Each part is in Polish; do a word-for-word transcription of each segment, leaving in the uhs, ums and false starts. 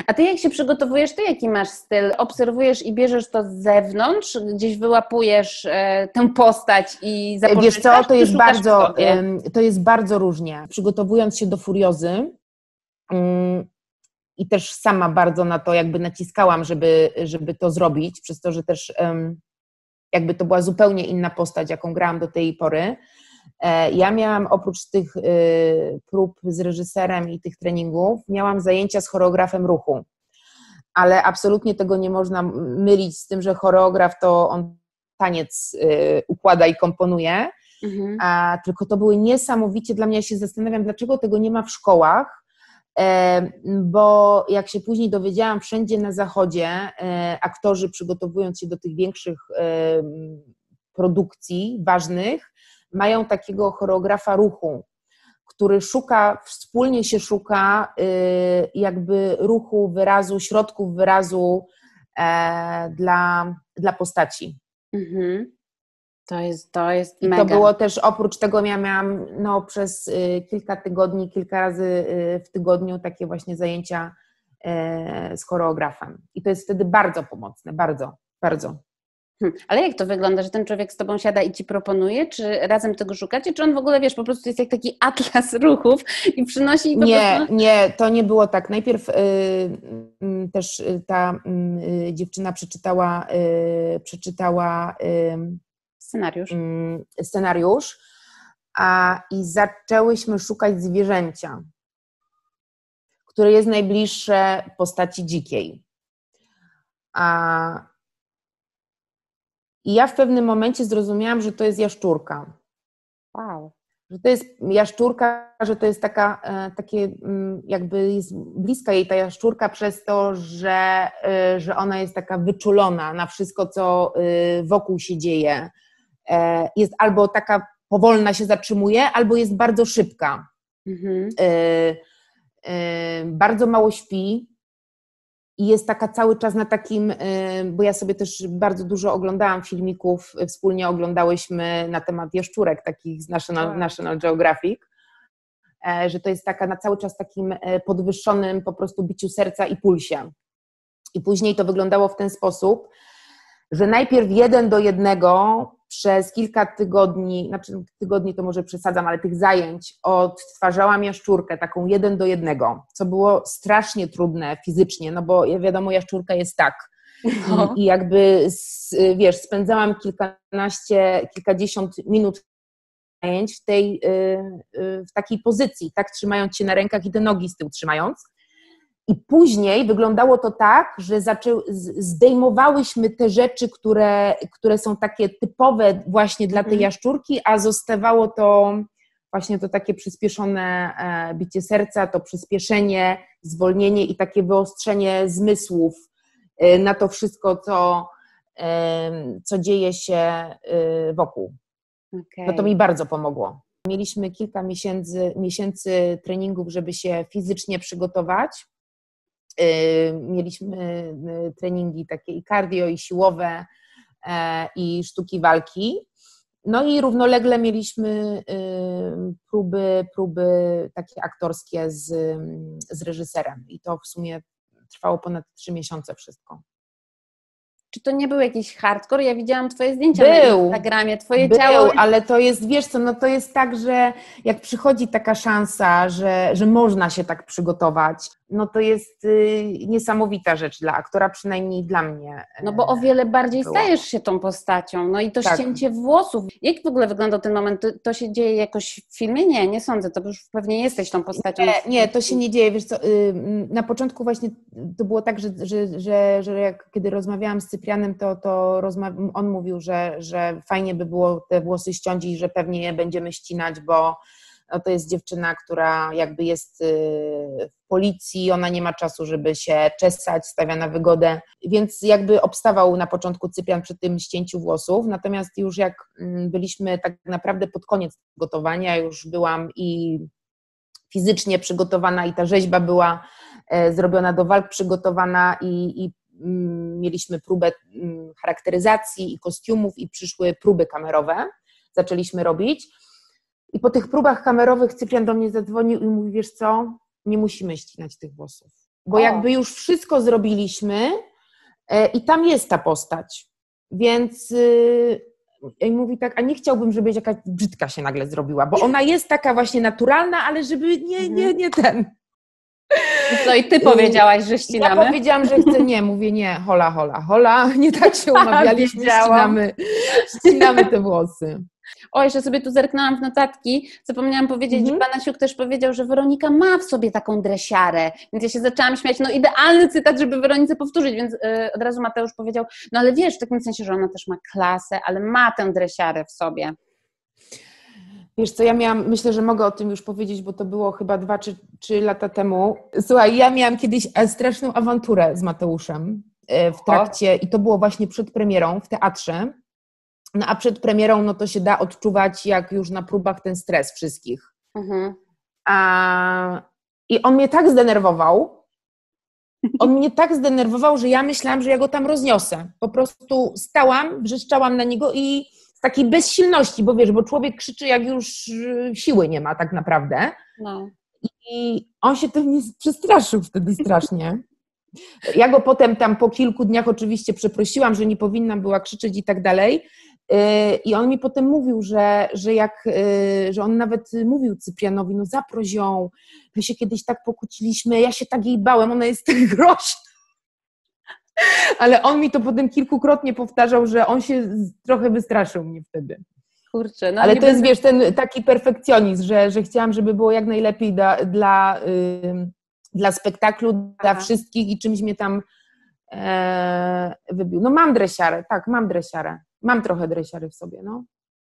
A ty jak się przygotowujesz, to jaki masz styl? Obserwujesz i bierzesz to z zewnątrz? Gdzieś wyłapujesz e, tę postać i zapożyczasz? Wiesz co, to jest, bardzo, w to jest bardzo różnie. Przygotowując się do Furiozy um, i też sama bardzo na to jakby naciskałam, żeby, żeby to zrobić, przez to, że też um, jakby to była zupełnie inna postać, jaką grałam do tej pory. E, ja miałam oprócz tych y, prób z reżyserem i tych treningów, miałam zajęcia z choreografem ruchu, ale absolutnie tego nie można mylić z tym, że choreograf to on taniec y, układa i komponuje, mhm. a tylko to były niesamowicie, dla mnie, ja się zastanawiam, dlaczego tego nie ma w szkołach, e, bo jak się później dowiedziałam, wszędzie na zachodzie e, aktorzy, przygotowując się do tych większych e, produkcji ważnych, mają takiego choreografa ruchu, który szuka, wspólnie się szuka y, jakby ruchu, wyrazu, środków wyrazu e, dla, dla postaci. Mhm. To jest, to jest I mega. to było też, oprócz tego ja miałam no, przez y, kilka tygodni, kilka razy y, w tygodniu takie właśnie zajęcia y, z choreografem. I to jest wtedy bardzo pomocne, bardzo, bardzo. Hmm. Ale jak to wygląda, że ten człowiek z tobą siada i ci proponuje, czy razem tego szukacie, czy on w ogóle, wiesz, po prostu jest jak taki atlas ruchów i przynosi i po Nie, prostu... nie, to nie było tak. Najpierw y, y, też ta y, dziewczyna przeczytała, y, przeczytała y, scenariusz, y, scenariusz a, i zaczęłyśmy szukać zwierzęcia, które jest najbliższe postaci dzikiej. A I ja w pewnym momencie zrozumiałam, że to jest jaszczurka. Wow. Że to jest jaszczurka, że to jest taka, takie jakby jest bliska jej ta jaszczurka przez to, że, że ona jest taka wyczulona na wszystko, co wokół się dzieje. Jest albo taka powolna, się zatrzymuje, albo jest bardzo szybka. Mhm. Bardzo mało śpi. I jest taka cały czas na takim, bo ja sobie też bardzo dużo oglądałam filmików, wspólnie oglądałyśmy na temat jaszczurek takich z National, wow. National Geographic, że to jest taka na cały czas takim podwyższonym po prostu biciu serca i pulsie. I później to wyglądało w ten sposób, że najpierw jeden do jednego przez kilka tygodni, znaczy tygodni to może przesadzam, ale tych zajęć odtwarzałam jaszczurkę taką jeden do jednego, co było strasznie trudne fizycznie, no bo wiadomo, jaszczurka jest tak. No. I, I jakby, wiesz, spędzałam kilkanaście, kilkadziesiąt minut zajęć w tej, w takiej pozycji, tak trzymając się na rękach i te nogi z tyłu trzymając. I później wyglądało to tak, że zaczę... zdejmowałyśmy te rzeczy, które, które są takie typowe właśnie dla tej jaszczurki, a zostawało to właśnie to takie przyspieszone bicie serca, to przyspieszenie, zwolnienie i takie wyostrzenie zmysłów na to wszystko, co, co dzieje się wokół. Okay. No to mi bardzo pomogło. Mieliśmy kilka miesięcy, miesięcy treningów, żeby się fizycznie przygotować. Mieliśmy treningi takie i cardio, i siłowe, i sztuki walki. No i równolegle mieliśmy próby, próby takie aktorskie z, z reżyserem. I to w sumie trwało ponad trzy miesiące wszystko. Czy to nie był jakiś hardcore? Ja widziałam twoje zdjęcia był, na Instagramie, twoje był, ciało. Ale to jest, wiesz co, no to jest tak, że jak przychodzi taka szansa, że, że można się tak przygotować, no to jest y, niesamowita rzecz dla aktora, przynajmniej dla mnie. No bo o wiele bardziej było. Stajesz się tą postacią, no i to tak. Ścięcie włosów. Jak w ogóle wyglądał ten moment? To, to się dzieje jakoś w filmie? Nie, nie sądzę, to już pewnie jesteś tą postacią. Nie, nie, to się nie dzieje, wiesz co, y, na początku właśnie to było tak, że, że, że, że jak kiedy rozmawiałam z Cyprianem, to, to rozma- on mówił, że, że fajnie by było te włosy ściąć i że pewnie je będziemy ścinać, bo no to jest dziewczyna, która jakby jest w policji, ona nie ma czasu, żeby się czesać, stawia na wygodę, więc jakby obstawał na początku Cyprian przy tym ścięciu włosów, natomiast już jak byliśmy tak naprawdę pod koniec gotowania, już byłam i fizycznie przygotowana i ta rzeźba była zrobiona do walk, przygotowana i, i mieliśmy próbę charakteryzacji i kostiumów i przyszły próby kamerowe, zaczęliśmy robić. I po tych próbach kamerowych Cyprian do mnie zadzwonił i mówi, wiesz co, nie musimy ścinać tych włosów. bo o. jakby już wszystko zrobiliśmy i tam jest ta postać. Więc i mówi tak, a nie chciałbym, żeby jakaś brzydka się nagle zrobiła, bo ona jest taka właśnie naturalna, ale żeby nie, nie, nie ten. No i ty powiedziałaś, że ścinamy? Ja powiedziałam, że chcę, nie, mówię nie, hola, hola, hola, nie tak się umawialiśmy, ścinamy, ścinamy te włosy. O, jeszcze sobie tu zerknęłam w notatki, zapomniałam powiedzieć, mm-hmm. że Pan Asiuk też powiedział, że Weronika ma w sobie taką dresiarę, więc ja się zaczęłam śmiać, no idealny cytat, żeby Weronice powtórzyć, więc yy, od razu Mateusz powiedział, no ale wiesz, w takim sensie, że ona też ma klasę, ale ma tę dresiarę w sobie. Wiesz co, ja miałam, myślę, że mogę o tym już powiedzieć, bo to było chyba dwa czy trzy lata temu. Słuchaj, ja miałam kiedyś straszną awanturę z Mateuszem w trakcie, o. i to było właśnie przed premierą w teatrze. No a przed premierą, no to się da odczuwać, jak już na próbach ten stres wszystkich. Mhm. A, I on mnie tak zdenerwował, on mnie tak zdenerwował, że ja myślałam, że ja go tam rozniosę. Po prostu stałam, wrzeszczałam na niego i z takiej bezsilności, bo wiesz, bo człowiek krzyczy, jak już siły nie ma tak naprawdę. No. I on się tym nie przestraszył wtedy strasznie. Ja go potem tam po kilku dniach oczywiście przeprosiłam, że nie powinnam była krzyczeć i tak dalej. I on mi potem mówił, że, że jak, że on nawet mówił Cyprianowi, no zaproś ją, my się kiedyś tak pokłóciliśmy, ja się tak jej bałem, ona jest tak groźna. Ale on mi to potem kilkukrotnie powtarzał, że on się trochę wystraszył mnie wtedy. Kurczę, no ale to będę... jest, wiesz, ten taki perfekcjonizm, że, że chciałam, żeby było jak najlepiej dla, dla, yy, dla spektaklu, Aha. dla wszystkich i czymś mnie tam e, wybił. No mam dresiarę, tak, mam dresiarę. Mam trochę dresiary w sobie, no.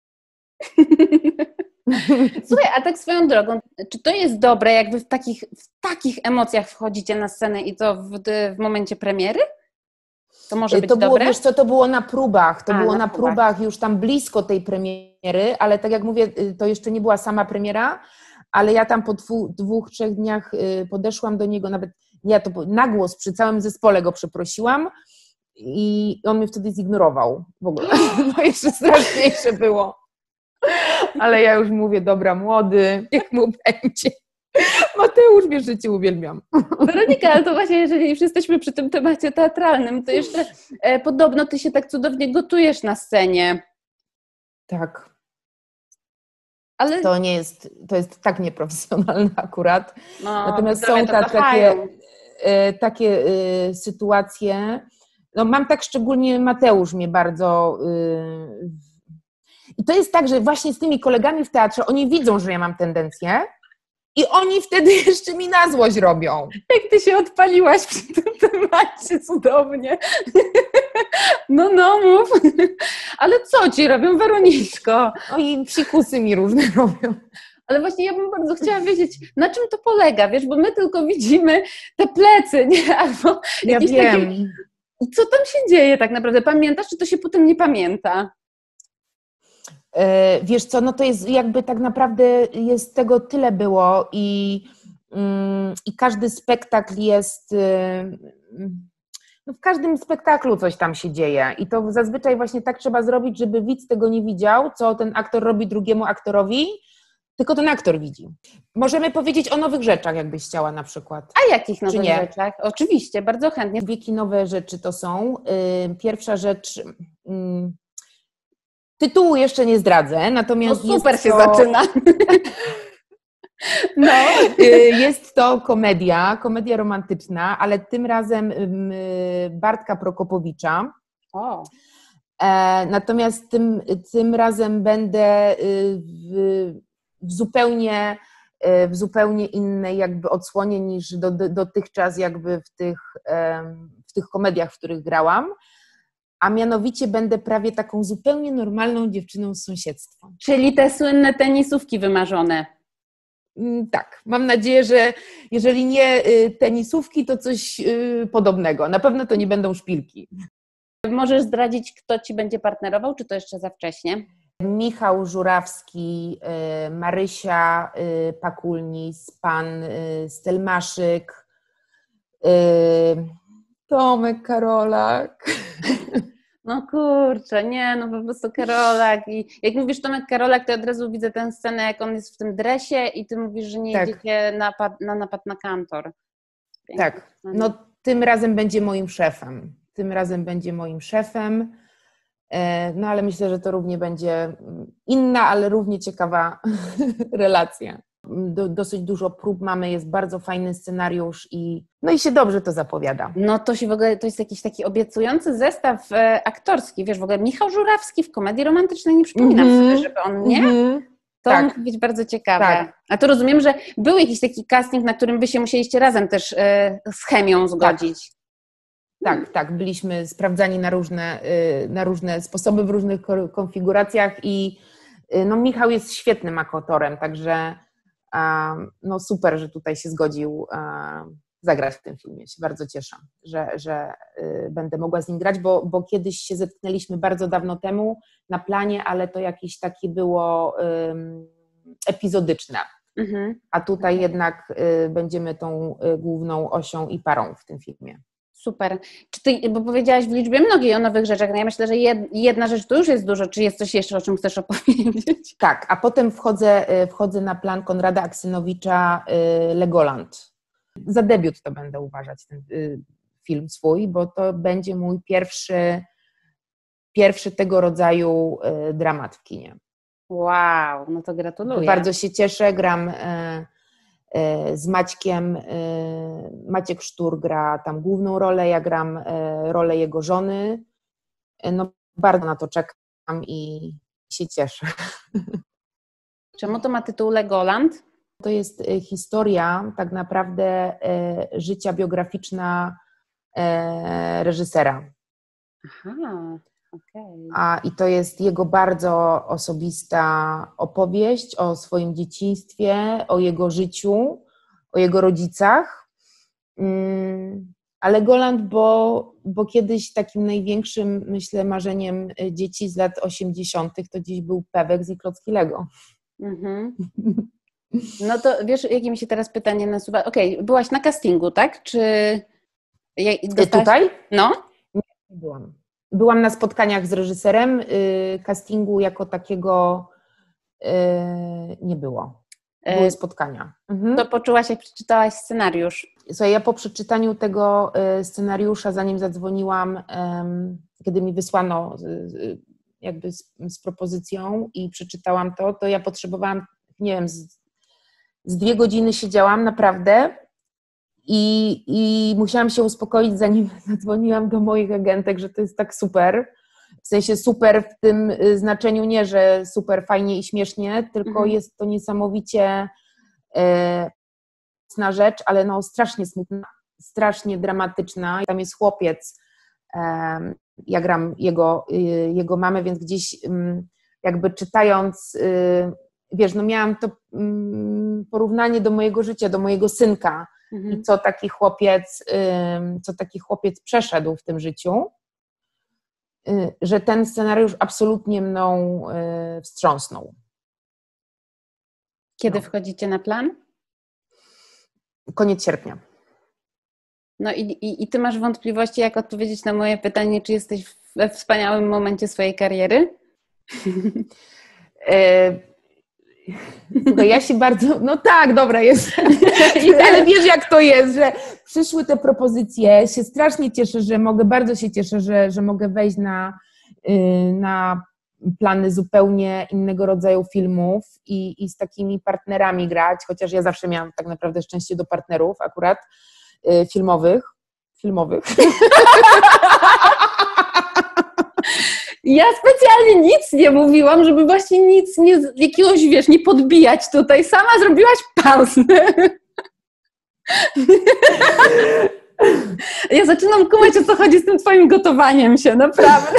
Słuchaj, a tak swoją drogą, czy to jest dobre, jakby w takich, w takich emocjach wchodzicie na scenę i to w, w momencie premiery? To może być to było, dobre? Wiesz co, to było na próbach, to a, było na, na próbach. próbach już tam blisko tej premiery, ale tak jak mówię, to jeszcze nie była sama premiera, ale ja tam po dwu, dwóch, trzech dniach podeszłam do niego, nawet ja to na głos przy całym zespole go przeprosiłam, i on mnie wtedy zignorował w ogóle. No jeszcze straszniejsze było. Ale ja już mówię, dobra, młody, niech mu będzie. Mateusz, wiesz, że Cię uwielbiam. Weronika, ale to właśnie, jeżeli już jesteśmy przy tym temacie teatralnym, to jeszcze e, podobno Ty się tak cudownie gotujesz na scenie. Tak. Ale... To nie jest, to jest tak nieprofesjonalne akurat. No, natomiast są ta, takie, e, takie e, sytuacje. No mam tak, szczególnie Mateusz mnie bardzo... Yy... I to jest tak, że właśnie z tymi kolegami w teatrze, oni widzą, że ja mam tendencję i oni wtedy jeszcze mi na złość robią. Jak Ty się odpaliłaś przy tym temacie, cudownie. No, no, mów. Ale co Ci robią, Weroniczko? No i psikusy mi różne robią. Ale właśnie ja bym bardzo chciała wiedzieć, na czym to polega, wiesz, bo my tylko widzimy te plecy, nie? Albo ja wiem. Takie... I co tam się dzieje tak naprawdę? Pamiętasz, czy to się potem nie pamięta? E, wiesz co, no to jest jakby tak naprawdę jest tego tyle było i, mm, i każdy spektakl jest, y, no w każdym spektaklu coś tam się dzieje i to zazwyczaj właśnie tak trzeba zrobić, żeby widz tego nie widział, co ten aktor robi drugiemu aktorowi, tylko ten aktor widzi. Możemy powiedzieć o nowych rzeczach, jakbyś chciała na przykład. A jakich nowych rzeczach? Oczywiście, bardzo chętnie. Wieki nowe rzeczy to są. Pierwsza rzecz, tytułu jeszcze nie zdradzę, natomiast no super jest się to... zaczyna. No. Jest to komedia, komedia romantyczna, ale tym razem Bartka Prokopowicza. O. Natomiast tym, tym razem będę w, w zupełnie w zupełnie innej jakby odsłonie niż do, do, dotychczas jakby w tych, w tych komediach, w których grałam, a mianowicie będę prawie taką zupełnie normalną dziewczyną z sąsiedztwa. Czyli te słynne tenisówki wymarzone. Tak, mam nadzieję, że jeżeli nie tenisówki, to coś podobnego. Na pewno to nie będą szpilki. Możesz zdradzić, kto Ci będzie partnerował, czy to jeszcze za wcześnie? Michał Żurawski, Marysia Pakulnis, pan Stelmaszyk, Tomek Karolak. No kurczę, nie, no po prostu Karolak. I jak mówisz Tomek Karolak, to od razu widzę tę scenę, jak on jest w tym dresie i ty mówisz, że nie tak. Idziecie napad, na napad na kantor. Tak, no tym razem będzie moim szefem. Tym razem będzie moim szefem. No ale myślę, że to równie będzie inna, ale równie ciekawa relacja. Do, dosyć dużo prób mamy, jest bardzo fajny scenariusz i no i się dobrze to zapowiada. No to się w ogóle, to jest jakiś taki obiecujący zestaw e, aktorski, wiesz, w ogóle Michał Żurawski w komedii romantycznej, nie przypominam mm-hmm. sobie, żeby on nie... Mm-hmm. To tak. Musi być bardzo ciekawe. Tak. A to rozumiem, że był jakiś taki casting, na którym wy się musieliście razem też e, z chemią zgodzić. Tak, tak, tak. Byliśmy sprawdzani na różne, na różne sposoby, w różnych konfiguracjach i no, Michał jest świetnym aktorem, także no, super, że tutaj się zgodził zagrać w tym filmie. Się bardzo cieszę, że, że będę mogła z nim grać, bo, bo kiedyś się zetknęliśmy bardzo dawno temu na planie, ale to jakieś takie było um, epizodyczne. Mhm. A tutaj jednak y, będziemy tą y, główną osią i parą w tym filmie. Super. Czy ty, bo powiedziałaś w liczbie mnogiej o nowych rzeczach, no ja myślę, że jedna rzecz to już jest dużo, czy jest coś jeszcze, o czym chcesz opowiedzieć? Tak, a potem wchodzę, wchodzę na plan Konrada Aksynowicza Legoland. Za debiut to będę uważać ten film swój, bo to będzie mój pierwszy, pierwszy tego rodzaju dramat w kinie. Wow, no to gratuluję. Bardzo się cieszę, gram z Maćkiem, Maciek Sztur gra tam główną rolę, ja gram rolę jego żony, no bardzo na to czekam i się cieszę. Czemu to ma tytuł Legoland? To jest historia tak naprawdę życia biograficzna reżysera. Aha. Okay. A, I to jest jego bardzo osobista opowieść o swoim dzieciństwie, o jego życiu, o jego rodzicach. Mm, ale Legoland, bo, bo kiedyś takim największym, myślę, marzeniem dzieci z lat osiemdziesiątych to dziś był Pewex i klocki Lego. Mm-hmm. No to wiesz, jakie mi się teraz pytanie nasuwa? Okej, okay, byłaś na castingu, tak? Czy dostałaś... Tutaj? No? Nie, nie byłam. Byłam na spotkaniach z reżyserem, y, castingu jako takiego y, nie było. Były spotkania. Mhm. To poczułaś, jak przeczytałaś scenariusz? Słuchaj, ja po przeczytaniu tego y, scenariusza, zanim zadzwoniłam, y, kiedy mi wysłano y, jakby z, z propozycją i przeczytałam to, to ja potrzebowałam, nie wiem, z, z dwie godziny siedziałam naprawdę i, i musiałam się uspokoić, zanim zadzwoniłam do moich agentek, że to jest tak super. W sensie super w tym znaczeniu nie, że super fajnie i śmiesznie, tylko mhm. jest to niesamowicie e, smutna rzecz, ale no strasznie smutna, strasznie dramatyczna. Tam jest chłopiec, e, ja gram jego, y, jego mamę, więc gdzieś y, jakby czytając, y, wiesz, no miałam to y, porównanie do mojego życia, do mojego synka mhm. i co taki chłopiec, y, co taki chłopiec przeszedł w tym życiu, y, że ten scenariusz absolutnie mną y, wstrząsnął. Kiedy no. wchodzicie na plan? Koniec sierpnia. No i, i, i ty masz wątpliwości, jak odpowiedzieć na moje pytanie, czy jesteś we wspaniałym momencie swojej kariery? Słuchaj, ja się bardzo, no tak, dobra jest, ale wiesz jak to jest, że przyszły te propozycje, się strasznie cieszę, że mogę, bardzo się cieszę, że, że mogę wejść na, na plany zupełnie innego rodzaju filmów i, i z takimi partnerami grać, chociaż ja zawsze miałam tak naprawdę szczęście do partnerów akurat filmowych, filmowych. Ja specjalnie nic nie mówiłam, żeby właśnie nic, nie, jakiegoś, wiesz, nie podbijać tutaj. Sama zrobiłaś pauzę. Ja zaczynam kumać, o co chodzi z tym twoim gotowaniem się, naprawdę.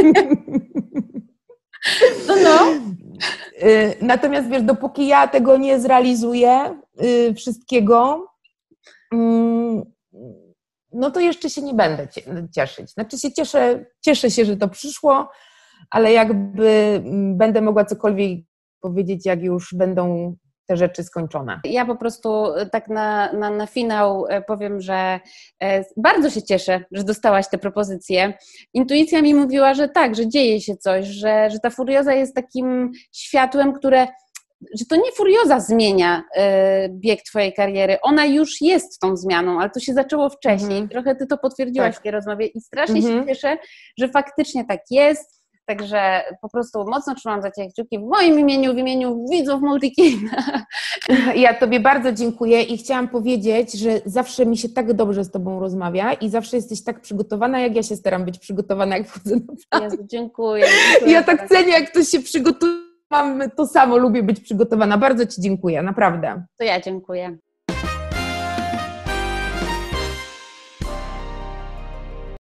No, no. Natomiast, wiesz, dopóki ja tego nie zrealizuję, wszystkiego, no to jeszcze się nie będę cieszyć. Znaczy się cieszę, cieszę się, że to przyszło, ale jakby będę mogła cokolwiek powiedzieć, jak już będą te rzeczy skończone. Ja po prostu tak na, na, na finał powiem, że bardzo się cieszę, że dostałaś te propozycje. Intuicja mi mówiła, że tak, że dzieje się coś, że, że ta Furioza jest takim światłem, które że to nie furioza zmienia y, bieg twojej kariery, ona już jest tą zmianą, ale to się zaczęło wcześniej. Mm. Trochę ty to potwierdziłaś tak. w tej rozmowie i strasznie mm-hmm. się cieszę, że faktycznie tak jest. Także po prostu mocno trzymam za Ciebie kciuki w moim imieniu, w imieniu widzów Multikina. Ja Tobie bardzo dziękuję i chciałam powiedzieć, że zawsze mi się tak dobrze z Tobą rozmawia i zawsze jesteś tak przygotowana, jak ja się staram być przygotowana, jak wchodzę na plan. Jezu, dziękuję, dziękuję. Ja tak cenię, jak ktoś się przygotuje. Mam to samo, lubię być przygotowana. Bardzo Ci dziękuję, naprawdę. To ja dziękuję.